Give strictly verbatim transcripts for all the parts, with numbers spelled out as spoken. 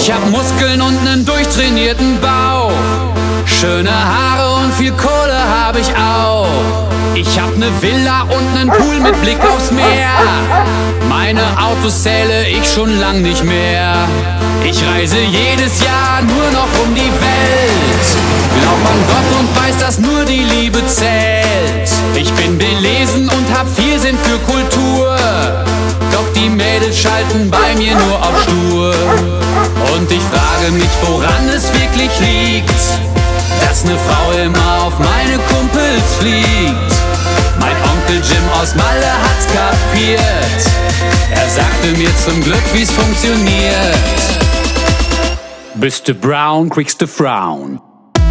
Ich hab Muskeln und nen durchtrainierten Bauch, schöne Haare und viel Kohle hab ich auch. Ich hab ne Villa und nen Pool mit Blick aufs Meer. Meine Autos zähle ich schon lang nicht mehr. Ich reise jedes Jahr nur noch um die Welt. Glaub an Gott und weiß, dass nur die Liebe zählt. Ich bin belesen und hab viel Sinn für Kultur. Doch die Mädels schalten bei mir nur auf stur. Und ich frage mich, woran es wirklich liegt, dass ne Frau immer auf meine Kumpels fliegt. Mein Onkel Jim aus Malle hat's kapiert. Er sagte mir zum Glück, wie's funktioniert. Bist du brown, kriegst du Frauen.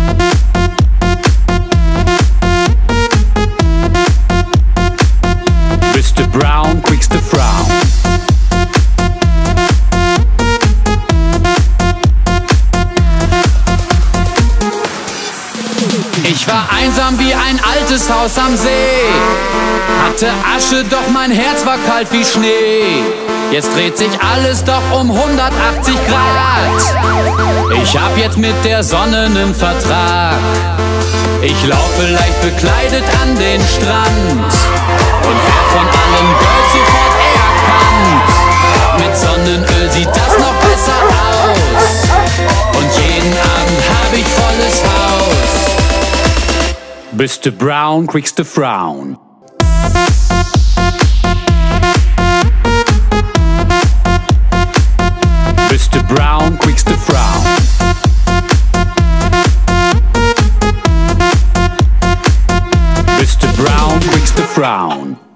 Bist du brown, kriegst du Frauen. Ich war einsam wie ein altes Haus am See, hatte Asche, doch mein Herz war kalt wie Schnee. Jetzt dreht sich alles doch um hundertachtzig Grad. Ich hab jetzt mit der Sonne nen Vertrag. Ich laufe leicht bekleidet an den Strand und werd von allen Girls sofort erkannt. Mit Sonnenöl sieht das noch besser aus und jeden Abend hab ich volles Haus. Bist du brown, kriegst du Frauen. Bist du brown, kriegst du Frauen. Bist du brown, kriegst du Frauen.